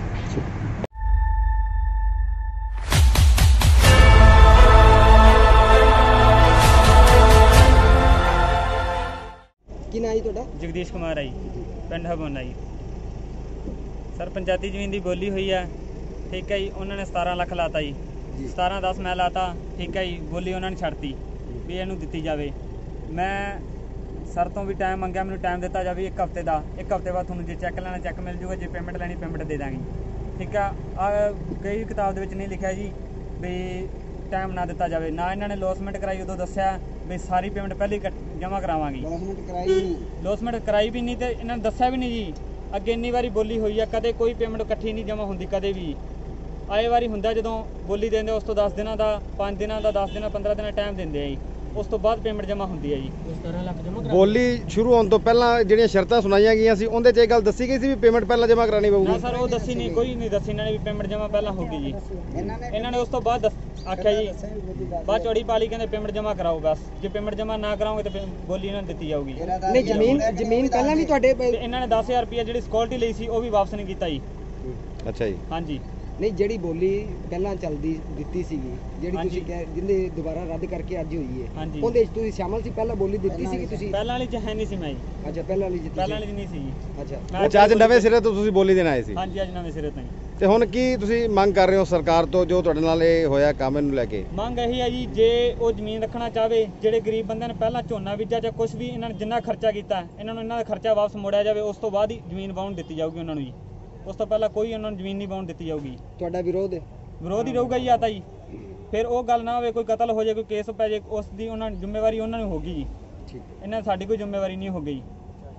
ਕੀ ਨਾਂ ਜੀ ਤੁਹਾਡਾ? ਜਗਦੀਸ਼ ਕੁਮਾਰ ਆ ਜੀ, ਪਿੰਡ ਹਬੋਨਾ ਜੀ। ਸਰ ਪੰਚਾਇਤੀ ਜ਼ਮੀਨ ਦੀ ਬੋਲੀ ਹੋਈ ਆ, ਠੀਕ ਹੈ ਜੀ। ਉਹਨਾਂ ਨੇ 17 ਲੱਖ ਲਾਤਾ ਜੀ, 17-10 ਮੈਂ ਲਾਤਾ, ਠੀਕ ਹੈ ਜੀ। ਬੋਲੀ ਉਹਨਾਂ ਨੇ ਛੱਡਤੀ ਵੀ ਇਹਨੂੰ ਦਿੱਤੀ ਜਾਵੇ। ਮੈਂ ਸਰ ਤੋਂ ਵੀ ਟਾਈਮ ਮੰਗਿਆ, ਮੈਨੂੰ ਟਾਈਮ ਦਿੱਤਾ ਜਾਵੇ 1 ਹਫ਼ਤੇ ਦਾ। 1 ਹਫ਼ਤੇ ਬਾਅਦ ਤੁਹਾਨੂੰ ਜੇ ਚੈੱਕ ਲੈਣਾ ਚੈੱਕ ਮਿਲ ਜੂਗਾ, ਜੇ ਪੇਮੈਂਟ ਲੈਣੀ ਪੇਮੈਂਟ ਦੇ ਦਾਂਗੇ, ਠੀਕ ਆ। ਕਈ ਕਿਤਾਬ ਦੇ ਵਿੱਚ ਨਹੀਂ ਲਿਖਿਆ ਜੀ ਵੀ ਟਾਈਮ ਨਾ ਦਿੱਤਾ ਜਾਵੇ। ਨਾ ਇਹਨਾਂ ਨੇ ਲੋਸਮੈਂਟ ਕਰਾਈ, ਉਦੋਂ ਦੱਸਿਆ ਵੀ ਸਾਰੀ ਪੇਮੈਂਟ ਪਹਿਲੇ ਜਮ੍ਹਾਂ ਕਰਾਵਾਂਗੇ। ਲੋਸਮੈਂਟ ਕਰਾਈ ਵੀ ਨਹੀਂ ਤੇ ਇਹਨਾਂ ਨੇ ਦੱਸਿਆ ਵੀ ਨਹੀਂ ਜੀ। ਅੱਗੇ ਇੰਨੀ ਵਾਰੀ ਬੋਲੀ ਹੋਈ ਆ, ਕਦੇ ਕੋਈ ਪੇਮੈਂਟ ਇਕੱਠੀ ਨਹੀਂ ਜਮ੍ਹਾਂ ਹੁੰਦੀ ਕਦੇ ਵੀ। ਆਏ ਵਾਰੀ ਹੁੰਦਾ ਜਦੋਂ ਬੋਲੀ ਦਿੰਦੇ ਉਸ ਤੋਂ 10 ਦਿਨਾਂ ਦਾ, 5 ਦਿਨਾਂ ਦਾ, 10 ਦਿਨਾਂ 15 ਦਿਨਾਂ ਟਾਈਮ ਦਿੰਦੇ ਆ ਜੀ। ਉਸ ਤੋਂ ਬਾਅਦ ਪੇਮੈਂਟ ਜਮ੍ਹਾਂ ਹੁੰਦੀ ਹੈ ਜੀ। ਬੋਲੀ ਸ਼ੁਰੂ ਹੋਣ ਤੋਂ ਪਹਿਲਾਂ ਜਿਹੜੀਆਂ ਸ਼ਰਤਾਂ ਸੁਣਾਈਆਂ ਗਈਆਂ ਸੀ ਉਹਦੇ 'ਚ ਇਹ ਗੱਲ ਦੱਸੀ ਗਈ ਸੀ ਵੀ ਪੇਮੈਂਟ ਪਹਿਲਾਂ ਜਮ੍ਹਾਂ ਕਰਾਣੀ ਪਊਗੀ? ਨਾ ਸਰ, ਉਹ ਦੱਸੀ ਨਹੀਂ, ਕੋਈ ਨਹੀਂ ਦੱਸੀ ਇਹਨਾਂ ਨੇ ਵੀ ਪੇਮੈਂਟ ਜਮ੍ਹਾਂ ਪਹਿਲਾਂ ਹੋਊਗੀ ਜੀ। ਇਹਨਾਂ ਨੇ ਉਸ ਤੋਂ ਬਾਅਦ ਆਖਿਆ ਜੀ, ਬਾਅਦ ਚੌੜੀ ਪਾਲੀ ਕਹਿੰਦੇ ਪੇਮੈਂਟ ਜਮ੍ਹਾਂ ਕਰਾਓ ਬਸ। ਜੇ ਪੇਮੈਂਟ ਜਮ੍ਹਾਂ ਨਾ ਕਰਾਓਗੇ ਤਾਂ ਬੋਲੀ ਇਹਨਾਂ ਨੂੰ ਦਿੱਤੀ ਜਾਊਗੀ। ਨਹੀਂ ਜ਼ਮੀਨ ਪਹਿਲਾਂ ਵੀ ਤੁਹਾਡੇ ਇਹਨਾਂ ਨੇ 10,000 ਰੁਪਇਆ ਜਿਹੜੀ ਸਿਕਿਉਰਿਟੀ ਲਈ ਸੀ ਉਹ ਵੀ ਵਾਪਸ ਨਹੀਂ ਕੀਤਾ ਜੀ। ਅੱਛਾ ਜੀ। ਹਾਂਜੀ। ਨਹੀਂ ਜਿਹੜੀ ਬੋਲੀ ਪਹਿਲਾਂ ਚੱਲਦੀ ਦਿੱਤੀ ਸੀਗੀ, ਜਿਹੜੀ ਤੁਸੀਂ ਜਿਹਦੇ ਦੁਬਾਰਾ ਰੱਦ ਕਰਕੇ ਅੱਜ ਹੋਈ ਹੈ, ਉਹਦੇ ਵਿੱਚ ਤੁਸੀਂ ਸ਼ਾਮਲ ਸੀ? ਪਹਿਲਾਂ ਬੋਲੀ ਦਿੱਤੀ ਸੀਗੀ ਤੁਸੀਂ? ਪਹਿਲਾਂ ਵਾਲੀ 'ਚ ਹੈ ਨਹੀਂ ਸੀ ਮੈਂ ਜੀ। ਅੱਛਾ, ਪਹਿਲਾਂ ਵਾਲੀ 'ਚ ਨਹੀਂ ਸੀ ਜੀ। ਅੱਛਾ, ਅੱਜ ਨਵੇਂ ਸਿਰੇ ਤੋਂ ਤੁਸੀਂ ਬੋਲੀ ਦੇਣ ਆਏ ਸੀ? ਹਾਂਜੀ, ਅੱਜ ਨਵੇਂ ਸਿਰੇ ਤੋਂ। ਤੇ ਹੁਣ ਕੀ ਤੁਸੀਂ ਮੰਗ ਕਰ ਰਹੇ ਹੋ ਸਰਕਾਰ ਤੋਂ ਜੋ ਤੁਹਾਡੇ ਨਾਲ ਇਹ ਹੋਇਆ ਕੰਮ ਨੂੰ ਲੈ ਕੇ? ਮੰਗ ਇਹੀ ਹੈ ਜੀ, ਜੇ ਉਹ ਜ਼ਮੀਨ ਰੱਖਣਾ ਚਾਹਵੇ, ਜਿਹੜੇ ਗਰੀਬ ਬੰਦਿਆਂ ਨੇ ਪਹਿਲਾਂ ਝੋਨਾ ਬੀਜਿਆ ਜਾਂ ਕੁਝ ਵੀ ਇਹਨਾਂ ਨੇ ਜਿੰਨਾ ਖਰਚਾ ਕੀਤਾ, ਇਹਨਾਂ ਨੂੰ ਇਹਨਾਂ ਦਾ ਖਰਚਾ ਵਾਪਸ ਮੋੜਿਆ ਜਾਵੇ। ਉਸ ਤੋਂ ਬਾਅਦ ਹੀ ਜ਼ਮੀਨ ਵਾਹੁਣ ਦਿੱਤੀ ਜਾਊਗੀ ਉਹਨਾਂ ਨੂੰ ਜੀ। ਉਸ ਤੋਂ ਪਹਿਲਾਂ ਕੋਈ ਉਹਨਾਂ ਨੂੰ ਜ਼ਮੀਨ ਨਹੀਂ ਵਾਹੁਣ ਦਿੱਤੀ ਜਾਊਗੀ। ਤੁਹਾਡਾ ਵਿਰੋਧ ਹੈ? ਵਿਰੋਧ ਹੀ ਰਹੂਗਾ ਜੀ। ਆਤਾ ਜੀ ਫਿਰ ਉਹ ਗੱਲ ਨਾ ਹੋਵੇ ਕੋਈ ਕਤਲ ਹੋ ਜਾਏ, ਕੋਈ ਕੇਸ ਪੈ ਜਾਏ, ਉਸ ਦੀ ਉਹਨਾਂ ਦੀ ਜ਼ਿੰਮੇਵਾਰੀ ਉਹਨਾਂ ਨੂੰ ਹੋਗੀ ਜੀ। ਇਹਨਾਂ ਸਾਡੀ ਕੋਈ ਜ਼ਿੰਮੇਵਾਰੀ ਨਹੀਂ ਹੋਗੀ ਜੀ।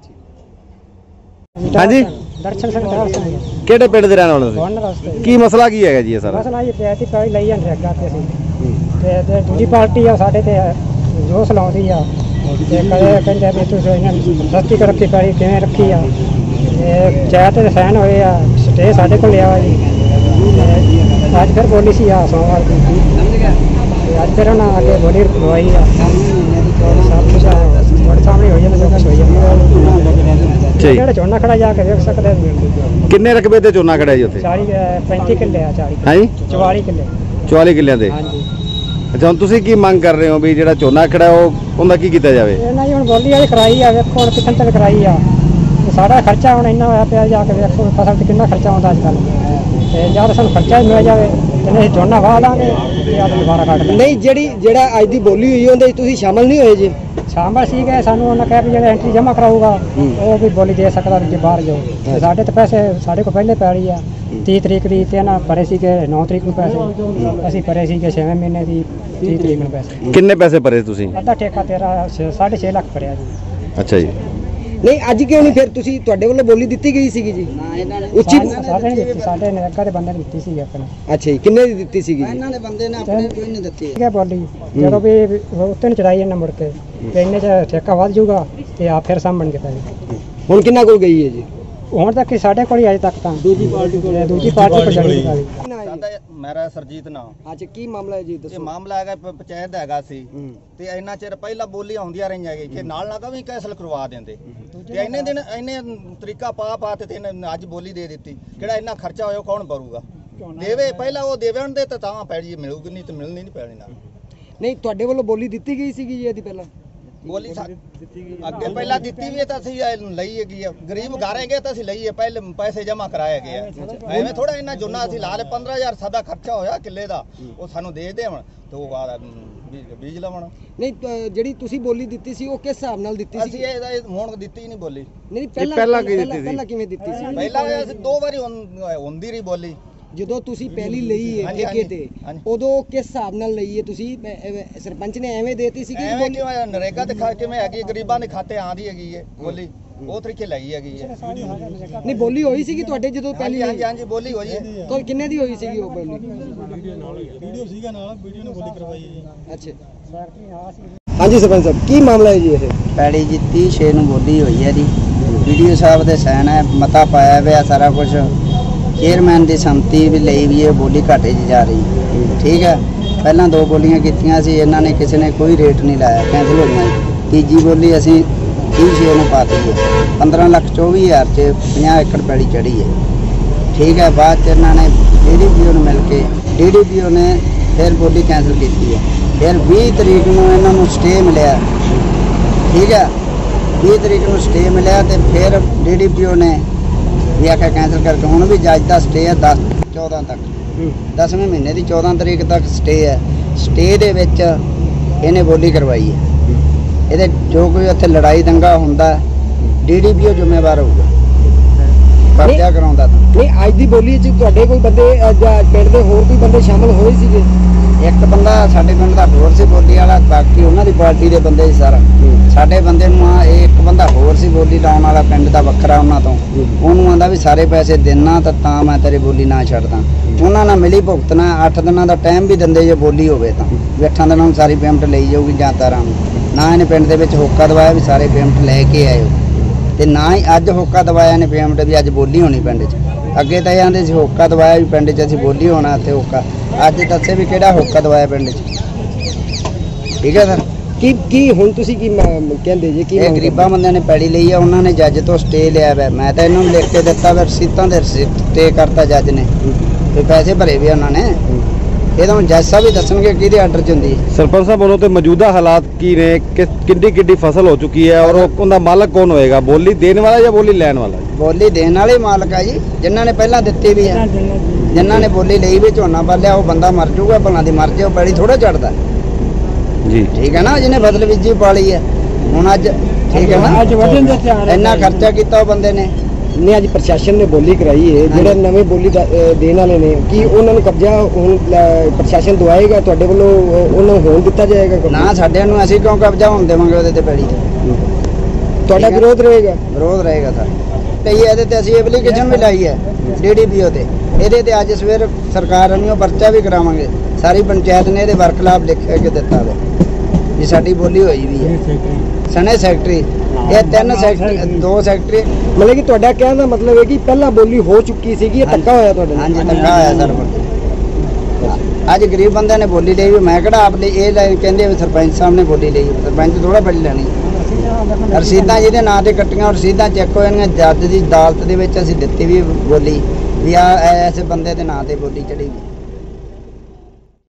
ਹਾਂਜੀ, ਦਰਸ਼ਨ ਸਿੰਘ ਦਾਲ ਸਿੰਘ ਕਿਹੜੇ ਪਿੰਡ ਦੇ ਰਹਿਣ ਵਾਲੇ ਤੁਸੀਂ? ਕੀ ਮਸਲਾ ਕੀ ਹੈਗਾ ਜੀ ਇਹ ਸਾਰਾ? ਮਸਲਾ ਇਹ ਪਿਆ ਸੀ ਪਹਿਲਾਂ ਲਈ ਜਾਂਦੇ ਅੱਗਾ ਤੇ ਅਸੀਂ ਤੇ ਦੂਜੀ ਪਾਰਟੀ ਆ ਸਾਡੇ ਤੇ ਜੋਸ਼ ਲਾਉਂਦੀ ਆ ਤੇ ਕਦੇ ਕਹਿੰਦੇ ਵੀ ਤੁਸੀਂ ਇਹਨਾਂ ਨੂੰ ਸਸਤੀ ਕਰ ਰੱਖੀ ਪੈਣੀ, ਕਿਵੇਂ ਰੱਖੀ ਆ। ਚਾਹ ਤੇ ਸਾਈਨ ਹੋਏ ਆ, ਸਟੇ ਸਾਡੇ ਕੋਲ ਲਿਆ ਵਾ ਜੀ। ਅੱਜ ਫਿਰ ਬੋਲੀ ਸੀ ਆ ਸੋਮਵਾਰ ਦੀ, ਅੱਜ ਫਿਰ ਉਹਨਾਂ ਅੱਗੇ ਬੋਲੀ ਲਵਾਈ ਆ। ਸਭ ਕੁਛ ਤੁਹਾਡੇ ਸਾਹਮਣੇ ਹੋਈ ਜਾਂਦਾ, ਕੁਛ ਹੋਈ ਜਾਂਦਾ। ਜਿਹੜਾ ਝੋਨਾ ਖੜਾ ਜਾ ਕੇ ਵੇਖ ਸਕਦੇ। ਕਿੰਨੇ ਰਕਬੇ ਤੇ ਝੋਨਾ ਖੜਾ ਜੀ ਉੱਥੇ? 35 ਕਿੱਲੇ ਆ। 44 ਕਿੱਲੇ। 44 ਕਿੱਲਿਆਂ ਦੇ? ਹਾਂਜੀ। ਅੱਛਾ, ਹੁਣ ਤੁਸੀਂ ਕੀ ਮੰਗ ਕਰ ਰਹੇ ਹੋ ਵੀ ਜਿਹੜਾ ਝੋਨਾ ਖੜਾ ਉਹਦਾ ਕੀ ਕੀਤਾ ਜਾਵੇ? ਇਹਨਾਂ ਜੀ ਹੁਣ ਬੋਲੀ ਵਾਲੀ ਕਰਾਈ ਆ, ਵੇਖੋ ਹੁਣ ਕਿੱਥੋਂ ਤੱਕ ਕਰਾਈ ਆ। ਸਾਡਾ ਖਰਚਾ ਹੁਣ ਇੰਨਾ ਹੋਇਆ ਪਿਆ, ਜਾ ਕੇ ਵੇਖੋ ਫਸਲ ਤੇ ਕਿੰਨਾ ਖਰਚਾ ਆਉਂਦਾ ਅੱਜ ਕੱਲ੍ਹ। ਤੇ ਜਾਂ ਤਾਂ ਸਾਨੂੰ ਖਰਚਾ ਮਿਲ ਜਾਵੇ ਤੇ ਨਹੀਂ ਝੋਨਾ ਵਾਹ ਦਾਂਗੇ ਤੇ ਆਪ ਦੁਬਾਰਾ ਕੱਢ ਲਾਂਗੇ। ਨਹੀਂ ਜਿਹੜਾ ਅੱਜ ਦੀ ਬੋਲੀ ਹੋਈ ਉਹਦੇ ਤੁਸੀਂ ਸ਼ਾਮਲ ਨਹੀਂ ਹੋਏ ਜੀ? ਸ਼ਾਮਲ ਸੀ ਗਏ। ਸਾਨੂੰ ਉਹਨਾਂ ਕਿਹਾ ਵੀ ਜਿਹੜਾ ਐਂਟਰੀ ਜਮ੍ਹਾਂ ਕਰਾਊਗਾ ਉਹ ਵੀ ਬੋਲੀ ਦੇ ਸਕਦਾ ਜੇ ਬਾਹਰ ਜਾਓ। ਤੇ ਸਾਡੇ ਤੇ ਪੈਸੇ ਸਾਡੇ ਕੋਲ ਪਹਿਲੇ ਪੈ ਰਹੀ ਆ 30 ਤਰੀਕ ਦੀ, ਤੇ ਇਹਨਾਂ ਭਰੇ ਸੀਗੇ 9 ਤਰੀਕ ਨੂੰ ਪੈਸੇ। ਅਸੀਂ ਭਰੇ ਸੀਗੇ 6ਵੇਂ ਮਹੀਨੇ ਦੀ 30 ਤਰੀਕ ਨੂੰ ਪੈਸੇ। ਕਿੰਨੇ ਪੈਸੇ ਭਰੇ ਤੁਸੀਂ? ਅੱਧਾ ਠੇਕਾ ਤੇਰਾ 6.5 ਲੱਖ ਭਰਿਆ ਜੀ। ਅੱਛਾ ਜੀ। ਨਹੀਂ ਅੱਜ ਕਿਉਂ ਨਹੀਂ ਫਿਰ ਤੁਸੀਂ ਤੁਹਾਡੇ ਵੱਲੋਂ ਬੋਲੀ ਦਿੱਤੀ ਗਈ ਸੀਗੀ ਜੀ? ਉੱਚੀ ਸਾਡੇ ਨੇ ਦਿੱਤੀ, ਸਾਡੇ ਨੇ ਅੱਗਾ ਦੇ ਬੰਦੇ ਨੇ ਦਿੱਤੀ ਸੀ ਆਪਣੇ। ਅੱਛਾ ਜੀ, ਕਿੰਨੇ ਦੀ ਦਿੱਤੀ ਸੀਗੀ? ਇਹਨਾਂ ਦੇ ਬੰਦੇ ਨੇ ਆਪਣੇ ਕੋਈ ਨਹੀਂ ਦਿੱਤੀ। ਠੀਕ ਹੈ ਬੋਲੀ ਜਦੋਂ ਵੀ ਉੱਤੇ ਨੂੰ ਚੜਾਈ ਇਹਨਾਂ ਮੁੜ ਕੇ ਤੇ ਇੰਨੇ ਚ ਠੇਕਾ ਵੱਧ ਜਾਊਗਾ ਤੇ ਆ ਫਿਰ ਸਾਂਭਣਗੇ ਪੈਸੇ। ਹੁਣ ਕਿੰਨਾ ਕੋਲ ਗਈ ਹੈ ਜੀ? ਹੁਣ ਤੱਕ ਸਾਡੇ ਕੋਲ ਹੀ ਅਜੇ ਤੱਕ ਤਾਂ ਦੂਜੀ ਪਾਰਟੀ ਕੋਲ ਜਾਣੀ ਹੈ। ਮੇਰਾ ਸਰਜੀਤ ਨਾਮ। ਅੱਛਾ, ਕੀ ਮਾਮਲਾ ਹੈ ਜੀ ਦੱਸੋ? ਇਹ ਮਾਮਲਾ ਹੈਗਾ ਪੰਚਾਇਤ ਦਾ ਹੈਗਾ ਸੀ ਤੇ ਇੰਨਾ ਚਿਰ ਪਹਿਲਾਂ ਬੋਲੀਆਂ ਹੁੰਦੀਆਂ ਰਹੀਆਂ ਹੈਗੀ ਕਿ ਨਾਲ ਲੱਗਾ ਵੀ ਕੈਸਲ ਕਰਵਾ ਦਿੰਦੇ ਤੇ ਇੰਨੇ ਦਿਨ ਇੰਨੇ ਤਰੀਕਾ ਪਾ ਤੇ ਇਹਨੇ ਅੱਜ ਬੋਲੀ ਦੇ ਦਿੱਤੀ। ਕਿਹੜਾ ਇੰਨਾ ਖਰਚਾ ਹੋਇਆ ਕੌਣ ਭਰੂਗਾ? ਦੇਵੇ ਪਹਿਲਾਂ ਉਹ ਦੇਵਣ ਦੇ ਤਾਂ ਪੈੜੀ ਮਿਲੂਗੀ, ਨਹੀਂ ਤੇ ਮਿਲਣੀ ਨਹੀਂ ਪੈਣੀ ਨਾਲ। ਨਹੀਂ ਤੁਹਾਡੇ ਵੱਲੋਂ ਬੋਲੀ ਦਿੱਤੀ ਗਈ ਸੀਗੀ ਜੀ ਇਹਦੀ ਪਹਿਲਾਂ? ਬੋਲੀ ਅੱਗੇ ਪਹਿਲਾਂ ਦਿੱਤੀ ਵੀ ਤਾਂ ਅਸੀਂ ਲਈ ਹੈਗੀ ਆ। ਗਰੀਬ ਘਾਰੇਗੇ ਤਾਂ ਅਸੀਂ ਲਈਏ, ਪਹਿਲੇ ਪੈਸੇ ਜਮ੍ਹਾਂ ਕਰਾਏ ਗਏ ਆ। ਐਵੇਂ ਥੋੜਾ ਇੰਨਾ ਜੁਨਾ ਅਸੀਂ ਲਾ ਲੇ 15,000 ਸਾਡਾ ਖਰਚਾ ਹੋਇਆ ਕਿੱਲੇ ਦਾ, ਉਹ ਸਾਨੂੰ ਦੇ ਦੇਵਣ ਤੇ ਉਹ ਬੀਜ ਲਵਣ। ਨਹੀਂ ਜਿਹੜੀ ਤੁਸੀਂ ਬੋਲੀ ਦਿੱਤੀ ਸੀ ਉਹ ਕਿਸ ਹਿਸਾਬ ਨਾਲ ਦਿੱਤੀ ਸੀ? ਅਸੀਂ ਇਹ ਹੁਣ ਦਿੱਤੀ ਨਹੀਂ ਬੋਲੀ। ਨਹੀਂ ਪਹਿਲਾਂ ਕਿਵੇਂ ਦਿੱਤੀ ਸੀ? ਪਹਿਲਾਂ ਅਸੀਂ 2 ਵਾਰੀ ਹੁੰਦੀ ਰਹੀ ਬੋਲੀ। ਜਦੋਂ ਤੁਸੀਂ ਪਹਿਲੀ ਲਈ ਹੈ ਠੇਕੇ ਤੇ, ਉਦੋਂ ਕਿਸ ਹਿਸਾਬ ਨਾਲ ਲਈ ਹੈ ਤੁਸੀਂ? ਸਰਪੰਚ ਨੇ ਐਵੇਂ ਦੇਤੀ ਸੀ ਕਿ ਕਿਵੇਂ ਨਰੇਗਾ ਤੇ ਕਿਵੇਂ ਹੈਗੀ, ਗਰੀਬਾਂ ਦੇ ਖਾਤੇ ਆਂਦੀ ਹੈਗੀ ਹੈ ਬੋਲੀ, ਉਹ ਤਰੀਕੇ ਲਈ ਹੈਗੀ ਹੈ। ਨਹੀਂ ਬੋਲੀ ਹੋਈ ਸੀਗੀ ਤੁਹਾਡੇ ਜਦੋਂ ਪਹਿਲੀ? ਹਾਂਜੀ ਬੋਲੀ ਹੋਈ ਹੈ। ਤਾਂ ਕਿੰਨੇ ਦੀ ਹੋਈ ਸੀਗੀ ਉਹ ਬੋਲੀ? ਵੀਡੀਓ ਸੀਗਾ ਨਾਲ, ਵੀਡੀਓ ਨੇ ਬੋਲੀ ਕਰਵਾਈ ਹੈ ਜੀ। ਅੱਛਾ। ਹਾਂਜੀ ਸਰਪੰਚ ਸਾਹਿਬ, ਕੀ ਮਾਮਲਾ ਹੈ ਜੀ ਇਹ? ਪੈੜੀ ਜੀ 30/6 ਨੂੰ ਬੋਲੀ ਹੋਈ ਹੈ ਜੀ। ਵੀਡੀਓ ਸਾਹਿਬ ਦੇ ਸਾਈਨ ਹੈ, ਮਤਾ ਪਾਇਆ ਹੋਇਆ ਸਾਰਾ ਕੁਝ। ਚੇਅਰਮੈਨ ਦੀ ਸੰਮਤੀ ਵੀ ਲਈ ਵੀ ਇਹ ਬੋਲੀ ਘਾਟੇ 'ਚ ਜਾ ਰਹੀ। ਠੀਕ ਹੈ, ਪਹਿਲਾਂ 2 ਬੋਲੀਆਂ ਕੀਤੀਆਂ ਸੀ, ਇਹਨਾਂ ਨੇ ਕਿਸੇ ਨੇ ਕੋਈ ਰੇਟ ਨਹੀਂ ਲਾਇਆ, ਕੈਂਸਲ ਹੋਈਆਂ। ਤੀਜੀ ਬੋਲੀ ਅਸੀਂ 30/6 ਨੂੰ ਪਾਤੀ ਹੈ। 15,24,000 'ਚ 50 ਏਕੜ ਪੈੜੀ ਚੜੀ ਹੈ। ਠੀਕ ਹੈ, ਬਾਅਦ 'ਚ ਇਹਨਾਂ ਨੇ DDPO ਨੂੰ ਮਿਲ ਕੇ DDPO ਨੇ ਫਿਰ ਬੋਲੀ ਕੈਂਸਲ ਕੀਤੀ ਹੈ। ਫਿਰ 20 ਤਰੀਕ ਨੂੰ ਇਹਨਾਂ ਨੂੰ ਸਟੇ ਮਿਲਿਆ। ਠੀਕ ਹੈ, 20 ਤਰੀਕ ਨੂੰ ਸਟੇ ਮਿਲਿਆ ਤੇ ਫਿਰ DDPO ਨੇ ਵੀ ਆਖਿਆ ਕੈਂਸਲ ਕਰਕੇ। ਹੁਣ ਵੀ ਜੱਜ ਦਾ ਸਟੇ ਹੈ 14 ਤੱਕ, 10ਵੇਂ ਮਹੀਨੇ ਦੀ 14 ਤਰੀਕ ਤੱਕ ਸਟੇ ਹੈ। ਸਟੇ ਦੇ ਵਿੱਚ ਇਹਨੇ ਬੋਲੀ ਕਰਵਾਈ ਹੈ। ਇਹਦੇ ਜੋ ਕੋਈ ਉੱਥੇ ਲੜਾਈ ਦੰਗਾ ਹੁੰਦਾ DDPO ਜ਼ਿੰਮੇਵਾਰ ਹੋਊਗਾ। ਕਬਜ਼ਾ ਕਰਾਉਂਦਾ ਤਾਂ ਨਹੀਂ, ਅੱਜ ਦੀ ਬੋਲੀ 'ਚ ਤੁਹਾਡੇ ਕੋਈ ਬੰਦੇ ਜਾਂ ਪਿੰਡ ਦੇ ਹੋਰ ਕੋਈ ਬੰਦੇ ਸ਼ਾਮਲ ਹੋਏ ਸੀਗੇ? ਇੱਕ ਬੰਦਾ ਸਾਡੇ ਪਿੰਡ ਦਾ ਹੋਰ ਸੀ ਬੋਲੀ ਵਾਲਾ, ਬਾਕੀ ਉਹਨਾਂ ਦੀ ਪਾਰਟੀ ਦੇ ਬੰਦੇ ਸੀ ਸਾਰਾ। ਸਾਡੇ ਬੰਦੇ ਨੂੰ ਇਹ ਇੱਕ ਬੰਦਾ ਹੋਰ ਸੀ ਬੋਲੀ ਲਾਉਣ ਵਾਲਾ ਪਿੰਡ ਦਾ ਵੱਖਰਾ ਉਹਨਾਂ ਤੋਂ। ਉਹਨੂੰ ਆਂਦਾ ਵੀ ਸਾਰੇ ਪੈਸੇ ਦੇਣਾ ਤਾਂ ਮੈਂ ਤੇਰੀ ਬੋਲੀ ਨਾ ਛੱਡਦਾ। ਉਹਨਾਂ ਨਾਲ ਮਿਲੀ ਭੁਗਤਣਾ 8 ਦਿਨਾਂ ਦਾ ਟਾਈਮ ਵੀ ਦਿੰਦੇ ਜੇ ਬੋਲੀ ਹੋਵੇ ਤਾਂ, ਵੀ 8 ਦਿਨਾਂ ਨੂੰ ਸਾਰੀ ਪੇਮੈਂਟ ਲਈ ਜਾਊਗੀ ਜਾਂ ਤਾਰਾਂ ਨਾ। ਇਹਨੇ ਪਿੰਡ ਦੇ ਵਿੱਚ ਹੋਕਾ ਦਵਾਇਆ ਵੀ ਸਾਰੇ ਪੇਮੈਂਟ ਲੈ ਕੇ ਆਇਓ, ਤੇ ਨਾ ਹੀ ਅੱਜ ਹੋਕਾ ਦਵਾਇਆ ਨੇ ਪੇਮੈਂਟ ਵੀ ਅੱਜ ਬੋਲੀ ਹੋਣੀ ਪਿੰਡ 'ਚ। ਅੱਗੇ ਤਾਂ ਜਾਂਦੇ ਸੀ ਹੋਕਾ ਦਵਾਇਆ ਵੀ ਪਿੰਡ 'ਚ ਅਸੀਂ ਬੋਲੀ ਹੋਣਾ ਤੇ ਹੋਕਾ। ਅੱਜ ਦੱਸੇ ਵੀ ਕਿਹੜਾ ਹੋਕਾ ਦਵਾਇਆ ਪਿੰਡ 'ਚ। ਠੀਕ ਹੈ ਸਰ, ਕੀ ਹੁਣ ਤੁਸੀਂ ਕੀ ਕਹਿੰਦੇ ਜੀ? ਕੀ ਇਹ ਗਰੀਬਾਂ ਬੰਦਿਆਂ ਨੇ ਪੈੜੀ ਲਈ ਆ, ਉਹਨਾਂ ਨੇ ਜੱਜ ਤੋਂ ਸਟੇ ਲਿਆ ਵਾ। ਮੈਂ ਤਾਂ ਇਹਨਾਂ ਨੂੰ ਲਿਖ ਕੇ ਦਿੱਤਾ ਵਾ, ਰਸੀਤਾਂ ਦੇ ਸਟੇ ਕਰਤਾ ਜੱਜ ਨੇ ਤੇ ਪੈਸੇ ਭਰੇ ਵੀ ਉਹਨਾਂ ਨੇ। ਇਹ ਤਾਂ ਹੁਣ ਜੱਜ ਸਾਹਿਬ ਵੀ ਦੱਸਣਗੇ ਕਿਹਦੇ ਆਰਡਰ 'ਚ ਹੁੰਦੀ ਹੈ। ਸਰਪੰਚ ਸਾਹਿਬ ਵੱਲੋਂ ਤੇ ਮੌਜੂਦਾ ਹਾਲਾਤ ਕੀ ਨੇ, ਕਿੰਨੀ ਫਸਲ ਹੋ ਚੁੱਕੀ ਹੈ ਔਰ ਉਹਦਾ ਮਾਲਕ ਕੌਣ ਹੋਏਗਾ? ਬੋਲੀ ਦੇਣ ਵਾਲਾ ਜਾਂ ਬੋਲੀ ਲੈਣ ਵਾਲਾ? ਬੋਲੀ ਦੇਣ ਵਾਲੇ ਮਾਲਕ ਆ ਜੀ, ਜਿਨ੍ਹਾਂ ਨੇ ਪਹਿਲਾਂ ਦਿੱਤੀ ਵੀ ਹੈ। ਜਿਨ੍ਹਾਂ ਨੇ ਬੋਲੀ ਲਈ ਵੀ ਝੋਨਾ ਪਾਲਿਆ ਉਹ ਬੰਦਾ ਮਰ ਜਾਊਗਾ, ਭਲਾ ਦੀ ਮਰ ਜਾਓ, ਪੈੜੀ ਥੋੜਾ ਚੜਦਾ ਜੀ। ਠੀਕ ਹੈ ਨਾ, ਜਿਹਨੇ ਫਸਲ ਬੀਜੀ ਪਾਲੀ ਹੈ। ਹੁਣ ਅੱਜ ਠੀਕ ਹੈ ਨਾ, ਇੰਨਾ ਖਰਚਾ ਕੀਤਾ ਉਹ ਬੰਦੇ ਨੇ। ਨੇ ਅੱਜ ਪ੍ਰਸ਼ਾਸਨ ਨੇ ਬੋਲੀ ਕਰਾਈ ਹੈ, ਜਿਹੜੇ ਨਵੇਂ ਬੋਲੀ ਦੇਣ ਵਾਲੇ ਨੇ, ਕੀ ਉਹਨਾਂ ਨੂੰ ਕਬਜ਼ਾ ਹੁਣ ਪ੍ਰਸ਼ਾਸਨ ਦਵਾਏਗਾ? ਤੁਹਾਡੇ ਵੱਲੋਂ ਉਹਨਾਂ ਨੂੰ ਹੋਣ ਦਿੱਤਾ ਜਾਏਗਾ? ਨਾ, ਸਾਡੇ ਨੂੰ ਅਸੀਂ ਕਿਉਂ ਕਬਜ਼ਾ ਹੋਣ ਦੇਵਾਂਗੇ ਉਹਦੇ ਤੇ ਪੈੜੀ ਤੇ? ਤੁਹਾਡਾ ਵਿਰੋਧ ਰਹੇਗਾ? ਵਿਰੋਧ ਰਹੇਗਾ ਸਰ। ਤੇ ਇਹਦੇ ਤੇ ਅਸੀਂ ਐਪਲੀਕੇਸ਼ਨ ਵੀ ਲਾਈ ਹੈ DDPO ਤੇ। ਇਹਦੇ ਤੇ ਅੱਜ ਸਵੇਰ ਸਰਕਾਰ ਨੂੰ ਪਰਚਾ ਵੀ ਕਰਾਵਾਂਗੇ। ਸਾਰੀ ਪੰਚਾਇਤ ਨੇ ਇਹਦੇ ਵਰਖਲਾਫ ਲਿਖ ਕੇ ਦਿੱਤਾ ਵਾ ਵੀ ਸਾਡੀ ਬੋਲੀ ਹੋਈ ਵੀ ਹੈ। ਸਣੇ ਸੈਕਟਰੀ ਇਹ 3 ਸੈਕਟਰੀ 2 ਸੈਕਟਰੀ। ਮਤਲਬ ਕਿ ਤੁਹਾਡਾ ਕਹਿਣ ਦਾ ਮਤਲਬ ਹੈ ਕਿ ਪਹਿਲਾਂ ਬੋਲੀ ਹੋ ਚੁੱਕੀ ਸੀਗੀ, ਇਹ ਧੱਕਾ ਹੋਇਆ ਤੁਹਾਡੇ ਨਾਲ? ਹਾਂਜੀ, ਧੱਕਾ ਹੋਇਆ ਸਰ। ਅੱਜ ਗਰੀਬ ਬੰਦਿਆਂ ਨੇ ਬੋਲੀ ਲਈ ਵੀ। ਮੈਂ ਕਿਹੜਾ ਆਪ ਲਈ ਇਹ ਕਹਿੰਦੇ ਵੀ ਸਰਪੰਚ ਸਾਹਿਬ ਨੇ ਬੋਲੀ ਲਈ, ਸਰਪੰਚ ਥੋੜਾ ਬੋਲੀ ਲੈਣੀ। ਰਸੀਦਾਂ ਜਿਹਦੇ ਨਾਂ ਤੇ ਕੱਟੀਆਂ, ਰਸੀਦਾਂ ਚੈੱਕ ਹੋ ਜਾਣਗੀਆਂ। ਜੱਜ ਦੀ ਅਦਾਲਤ ਦੇ ਵਿੱਚ ਅਸੀਂ ਦਿੱਤੀ ਵੀ ਬੋਲੀ ਵੀ ਆ ਐਸੇ ਬੰਦੇ ਦੇ ਨਾਂ ਤੇ ਬੋਲੀ ਚੜੀ ਵੀ।